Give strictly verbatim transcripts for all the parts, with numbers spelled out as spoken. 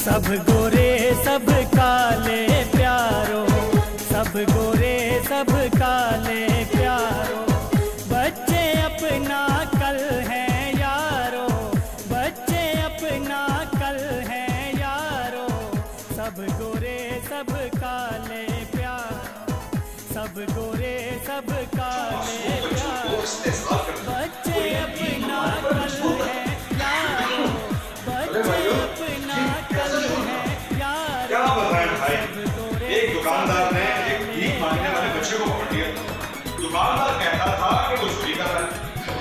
सब गोरे सब काले प्यारो, सब गोरे सब काले प्यारो, बच्चे अपना कल है यारो, बच्चे अपना कल है यारो, सब गोरे सब काले प्यारो, सब गोरे सब काले प्यारो, बच्चे अपना कल है यारो, बच्चे अपना कल है यारो। क्या बताएं भाई, एक दुकानदार ने एक भीख मांगने वाले बच्चे को पकड़ लिया। दुकानदार कहता था कि वो चोरी कर रहा है।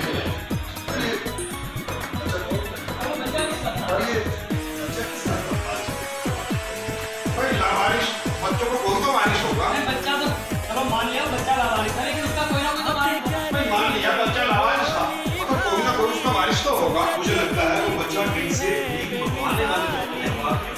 लावारिश बच्चों को कौन सा वारिश होगा? बच्चा तो चलो मान लिया बच्चा लावारिश था, लेकिन उसका कोई ना कोई तो वारिश। मान लिया बच्चा लावारिश था, तो कोई ना कोई उसका वारिश तो होगा। मुझे लगता है वो बच्चा कहीं से भीख मांगने वाले लोगों ने मार दिया।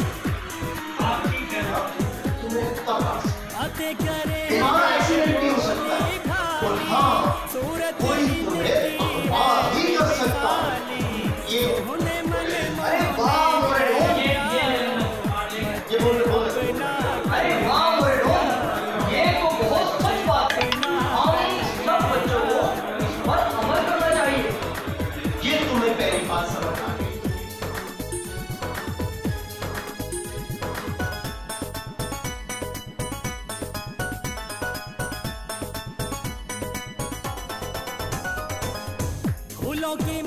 बातें करे हमारा एक्सीडेंट नहीं हो सकता है, और हाँ कोई तुम्हें अफवाह ही कर सकता है। ये अरे वाह मोरे डॉन, ये बोल बोल अरे वाह मोरे डॉन, ये तो बहुत सच बात है। हमें सब बच्चों को इस पर अमल करना चाहिए। ये तुम्हें पहली बात समझ आ गई। फूलों की